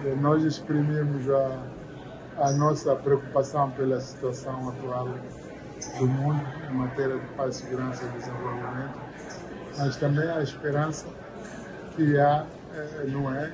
nós exprimimos a nossa preocupação pela situação atual do mundo em matéria de paz, segurança e desenvolvimento, mas também a esperança que há, não é,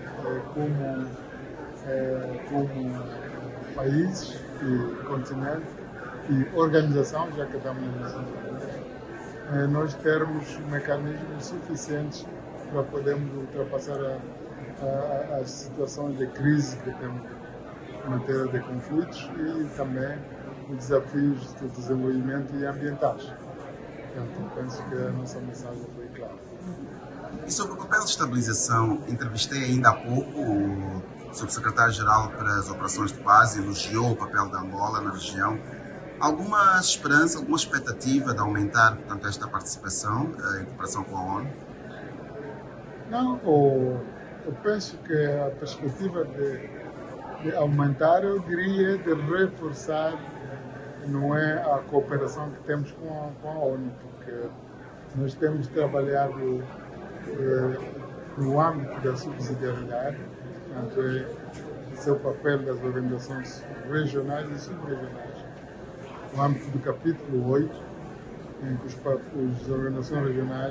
como países e continente e organização, já que estamos nas Nações Unidas, nós termos mecanismos suficientes para podermos ultrapassar as situações de crise que temos em matéria de conflitos e também os desafios do desenvolvimento e ambientais. Portanto, penso que a nossa mensagem foi clara. E sobre o papel de estabilização, entrevistei ainda há pouco o subsecretário-geral para as operações de paz e elogiou o papel da Angola na região. Alguma esperança, alguma expectativa de aumentar, portanto, esta participação em cooperação com a ONU? Não, eu penso que a perspectiva de aumentar, eu diria, de reforçar, não é a cooperação que temos com a ONU, porque nós temos trabalhado no âmbito da subsidiariedade, portanto, esse é o papel das organizações regionais e subregionais. No âmbito do capítulo 8, em que as organizações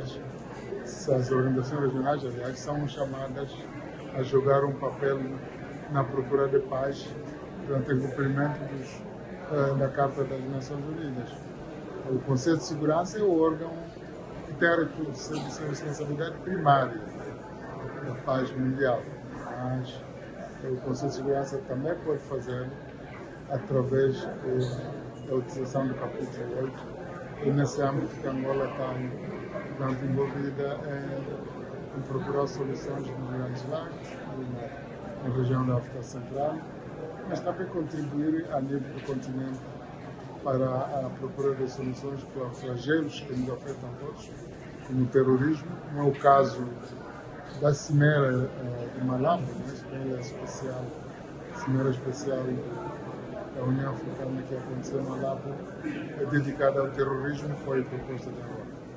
regionais, aliás, são chamadas a jogar um papel na procura de paz durante o cumprimento da Carta das Nações Unidas. O Conselho de Segurança é o órgão que tem a responsabilidade primária da paz mundial, mas o Conselho de Segurança também pode fazer através da utilização do capítulo 8, e nesse âmbito que a Angola está envolvida em procurar soluções nos Grandes Lagos, na região da África Central, mas também contribuir a nível do continente para a procura de soluções para flagelos que nos afetam a todos, como o terrorismo, como é o caso da Cimeira de Malabo, Cimeira Especial da União Africana que aconteceu em Malabo, dedicada ao terrorismo, foi proposta de Angola.